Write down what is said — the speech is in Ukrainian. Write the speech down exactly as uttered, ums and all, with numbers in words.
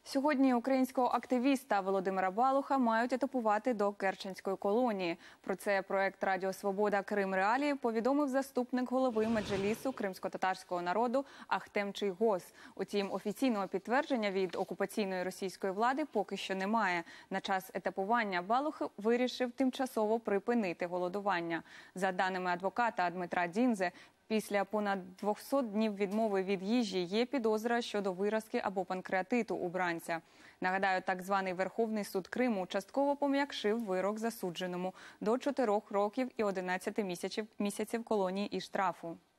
Сьогодні українського активіста Володимира Балуха мають етапувати до Керченської колонії. Про це проект «Радіо Свобода. Крим. Реалії» повідомив заступник голови Меджлісу кримськотатарського народу Ахтем Чийгоз. Утім, офіційного підтвердження від окупаційної російської влади поки що немає. На час етапування Балух вирішив тимчасово припинити голодування. За даними адвоката Дмитра Діндзе, після понад двохсот днів відмови від їжі є підозра щодо виразки або панкреатиту у бранця. Нагадаю, так званий Верховний суд Криму частково пом'якшив вирок засудженому до чотирьох років і одинадцяти місяців колонії і штрафу.